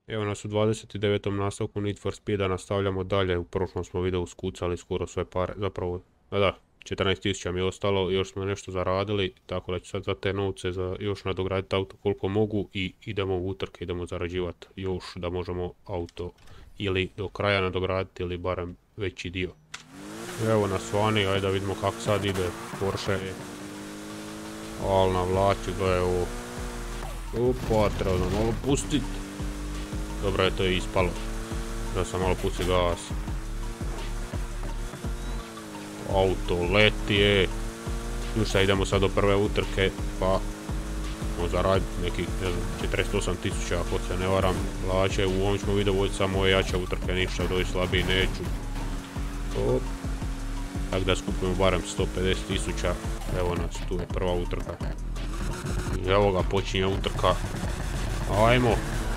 Evo nas u 29. nastavku Need for Speeda, nastavljamo dalje. U prošlom smo videu skucali skoro sve pare, zapravo, da, 14.000 mi je ostalo, još smo nešto zaradili, tako da ću sad za te novce još nadograditi auto koliko mogu i idemo u utrke, idemo zarađivati još da možemo auto ili do kraja nadograditi ili barem veći dio. Evo nas vani, ajde da vidimo kako sad ide Porsche. Al navlači, gledaj ovo. Opa, treba da malo pustit. Dobro je, to je ispalo. Da sam malo pusti gas. Auto leti, Šta, idemo sad do prve utrke, pa ćemo zaraditi nekih, ne znam, 48.000 ako se ne varam lače. U ovom ćemo videu voditi samo ove jače utrke, ništa doći slabiji neću. Tako da skupimo barem 150.000. Evo nas, tu je prva utrka. I evo ga, počinje utrka. Ajmo!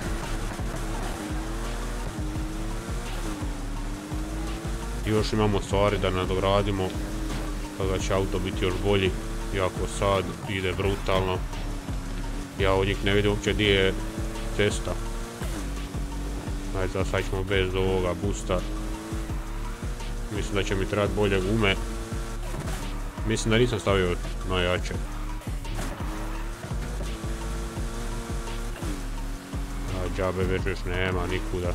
Još imamo stvari da nadogradimo, kada će auto biti još bolji, iako sad ide brutalno. Ja od njih ne vidim uopće gdje je cesta. Ajde, sad ćemo bez ovoga boosta. Mislim da će mi trebati bolje gume. Mislim da nisam stavio najjače. A džabe već još nema nikuda.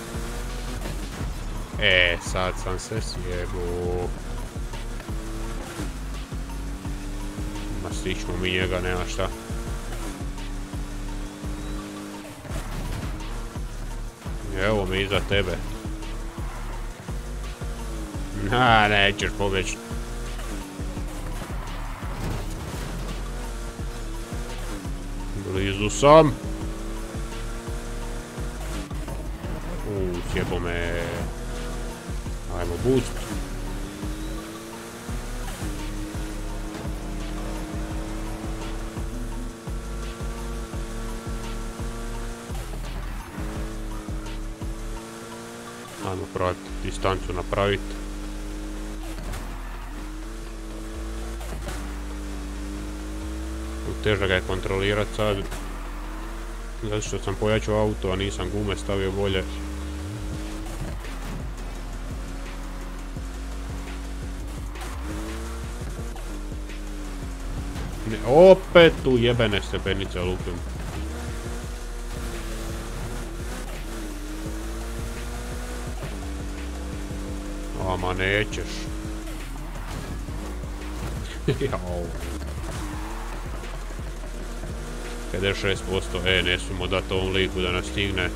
Sad sam se sjebo. Ma stićemo mi njega, nema šta. Evo me iza tebe. Nećeš pobjeći. Blizu sam. Sjebo me. Ajmo boost. Ajmo probati distancu napraviti. Teža ga je kontrolirati sad. Zato što sam pojačao auto, a nisam gume stavio bolje. Opet tu jebene stepenice lupim. Ama nećeš. Jao. 56%, ne smijemo dati ovom liku da nas stigne.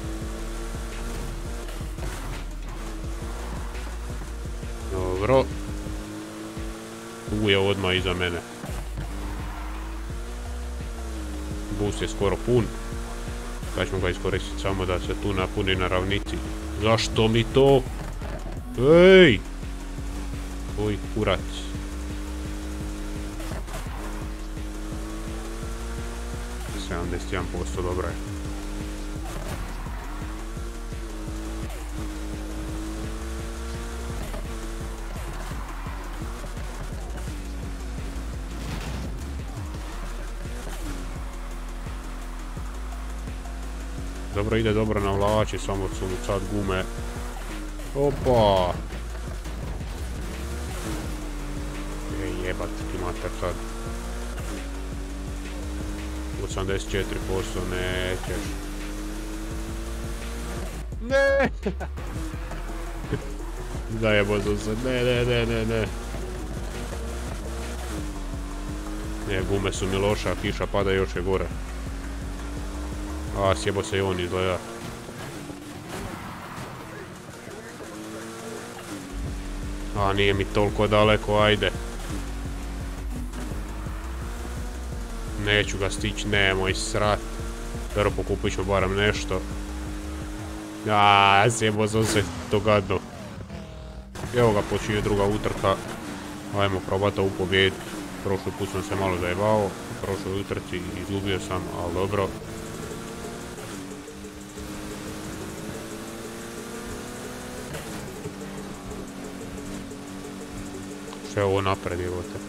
Dobro. Tu je odmah iza mene. Boost je skoro pun. Sad ćemo ga iskoristiti samo da se tu napuni na ravnici. Zašto mi to? Ej! Oj, kurac. 71%, dobro je. Dobro ide, dobro navlači, samo su sad gume. Opa! Jebat ti mater sad. 84%, nećeš. Ne! Zajebo se, ne. Ne, gume su mi loše, a kiša pada još je gore. A, sjebo se i on izgleda. A, nije mi toliko daleko, ajde. Neću ga stići, nemoj srat. Pero pokupit ću barem nešto. Aaaa, sjebo sam se to gadno. Evo ga, počinje druga utrka. Ajmo probati ovu pobjedu. Prošli put sam se malo zajebao. U prošloj utrci izgubio sam, ali dobro. Što je ovo napred, evo te.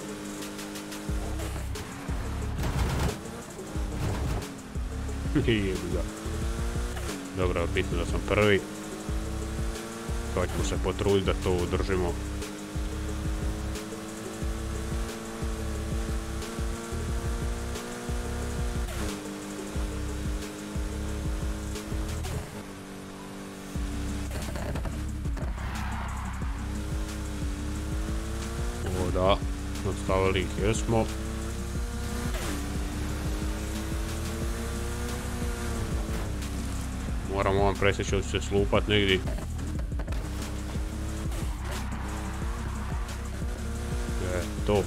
Jebi ga. Dobro, bitno da sam prvi. Sad ćemo se potruditi da to udržimo. Ovo da, odstavili ih jesmo. Moramo ovam presjeći da će se slupat negdje. To.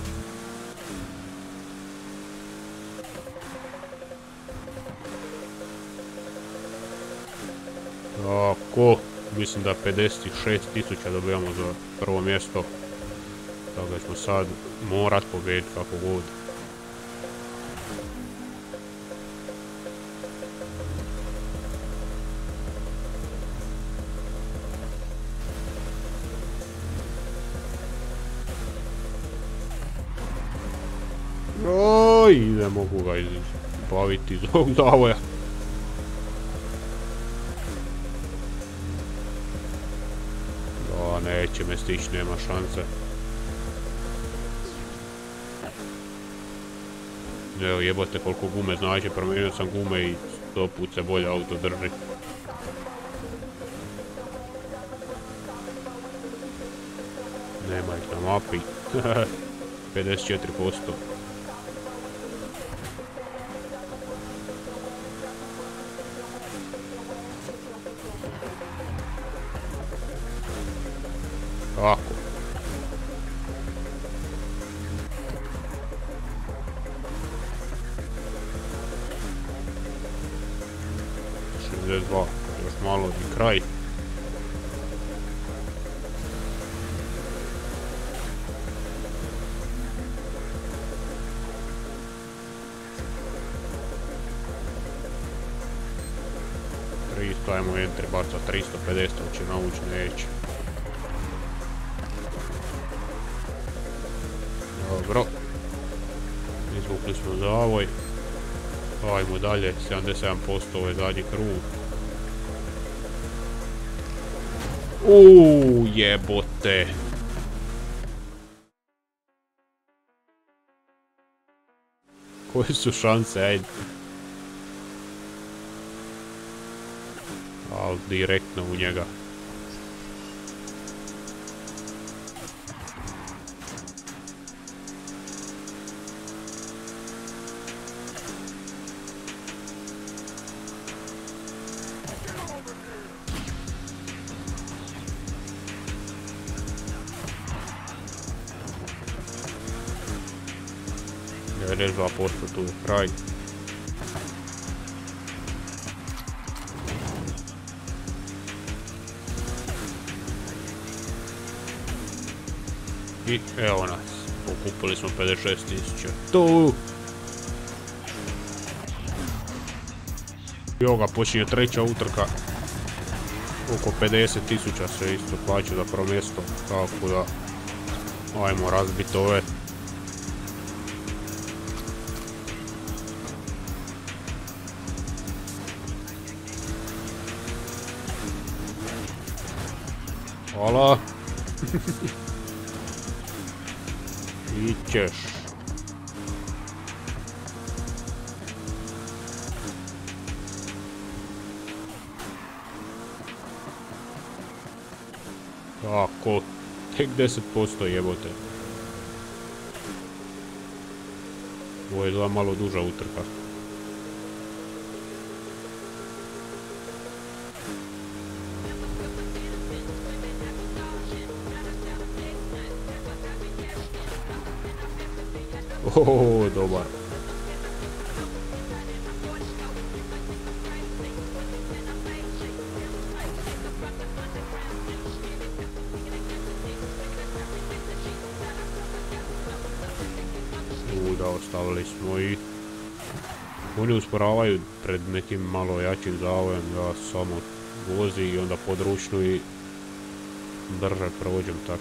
Tako, mislim da 56.000 dobijamo za prvo mjesto. Tako da ćemo sad morat pobijediti kako god. Oj, ne mogu ga izbaviti iz ovog zavoja. Da, neće me stići, nema šanse. Evo jebote koliko gume znači, promijenio sam gume i 100 put se bolje auto drži. Nema ih na mapi. 54%. Tako. Još malo i kraj. Ajmo enter bar za 350, će naući neće. Dobro. Izvukli smo zavoj. Ajmo dalje, 77% ovaj zadnji krug. Jebote. Koje su šanse, ajde. Ali direktno u njega. Ne 2% tu je kraj. I evo nas, pokupili smo 56.000. Tu! Evo ga, počinje treća utrka. Oko 50.000 se isto plaća za prvo mjesto, tako da ajmo razbiti ove. Hvala. Ićeš. Tako, tek 10% jebote. Ovo je dva malo duža utrka. Dobar. Da, ostavili smo i oni usporavaju pred nekim malo jačim zavojem, ja samo vozi i onda područnu i brže prođem tako.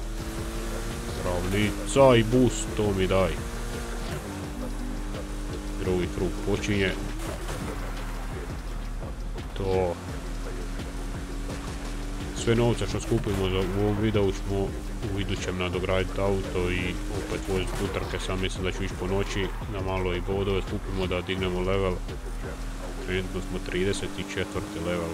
Ravnica i boost, to mi daj. Drugi krug počinje. To. Sve novce što skupimo u ovom videu ćemo u idućem nadograditi auto i opet voziti utrke. Sam mislim da ću ići po noći na malo i bodove skupimo da dignemo level. Trenutno smo 34. level.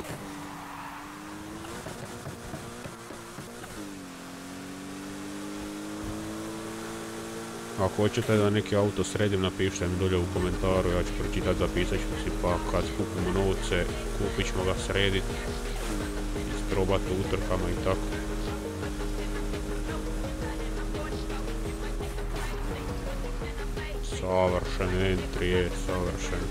Ako hoćete da neki auto sredim, napišite mi dolje u komentaru, ja ću pročitati, zapisat ću si, pa kad skupimo novce kupit ćemo ga srediti, isprobati u utrkama i tako. Savršen entry je, savršen.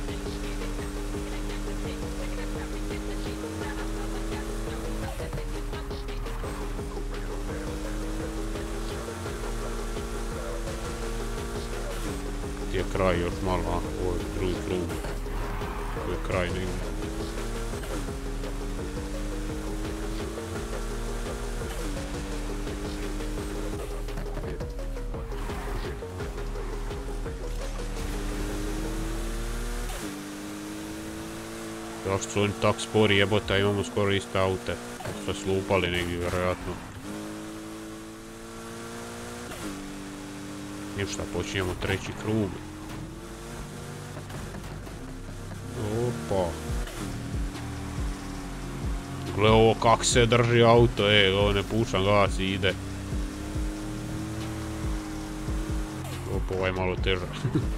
Je kraj još malo, ovo je drugi krug, ovo je kraj negdje. Zašto su oni tak spori, jebota, imamo skoro iste aute, sve slupali negdje vjerojatno. Ništa, počinjemo treći krug. Opa. Gle ovo kak se drži auto, ovo ne pušam gas i ide. Opa, ovaj je malo težak.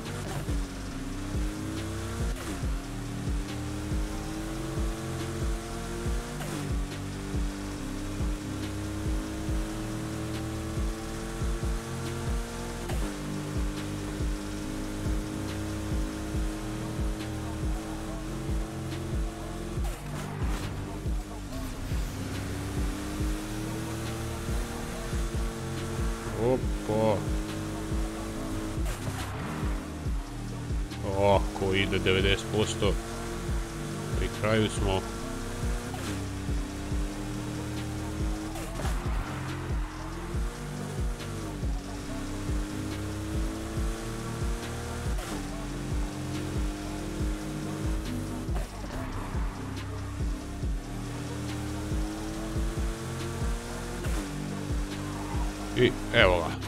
Opa. Ako ide 90%. Pri kraju smo. I evo ga.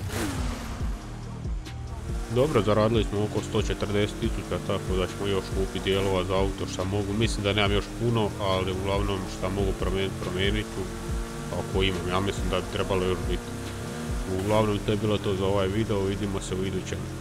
Dobro, zaradili smo oko 140.000, tako da ćemo još kupiti dijelova za auto šta mogu. Mislim da nemam još puno, ali uglavnom šta mogu promijeniti ću. Ako imam, ja mislim da bi trebalo još biti. Uglavnom to je bilo to za ovaj video, vidimo se u idućem.